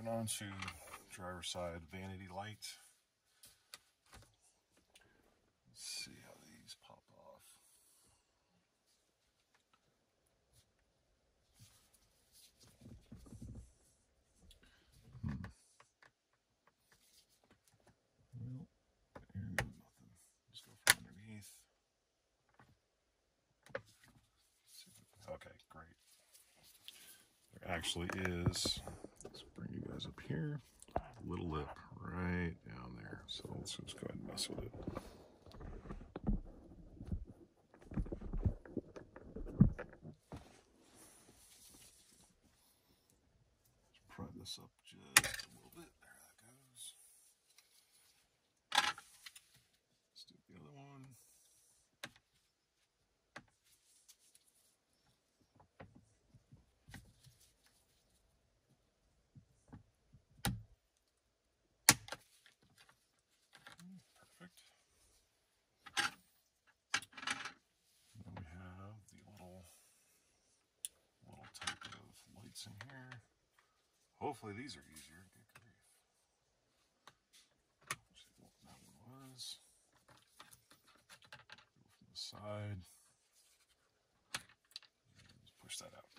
Moving on to driver's side vanity light. Let's see how these pop off. Well, here goes nothing. Just go from underneath. Okay, great. There actually is, let's bring you guys up here, a little lip right down there. So let's just go ahead and mess with it. Let's pry this up just a little bit. There that goes. Let's do the other one. Perfect. Then we have the little type of lights in here. Hopefully these are easier. Good grief. See what that one was. Go from the side. Just push that out.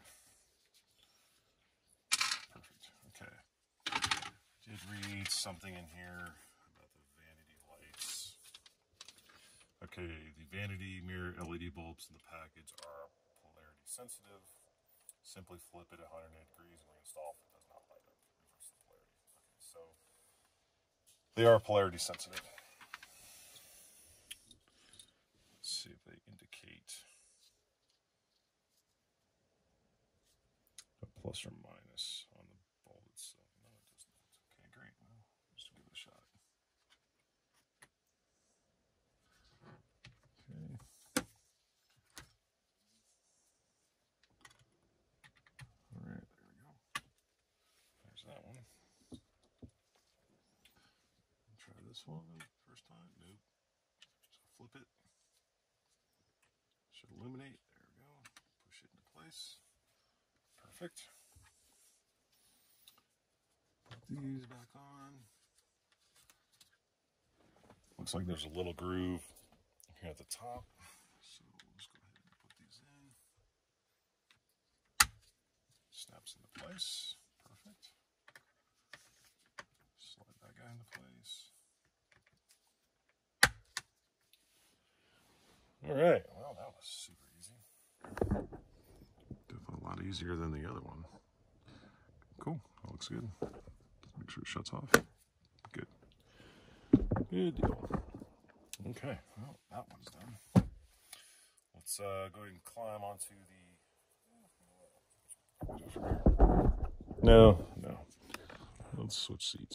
Perfect. Okay. Did read something in here about the vanity lights. Okay, the vanity mirror LED bulbs in the package are polarity sensitive. Simply flip it 180 degrees and reinstall if it does not light up. Reverse the polarity. Okay, so they are polarity sensitive. Let's see if they indicate a plus or minus on the bulb itself. No, it does not. Okay, great. Well, let's give it a shot. Okay. All right, there we go. There's that one. Try this one first time. Nope. Just flip it. Should illuminate. There we go. Push it into place. Perfect. Put these back on. Looks like there's a little groove here at the top. So we'll just go ahead and put these in. Snaps into place. Perfect. Slide that guy into place. All right. Well, that was super easy. Definitely a lot easier than the other one. Cool. That looks good. Make sure it shuts off. Good. Good deal. Okay. Well, that one's done. Let's go ahead and climb onto the... No. Let's switch seats.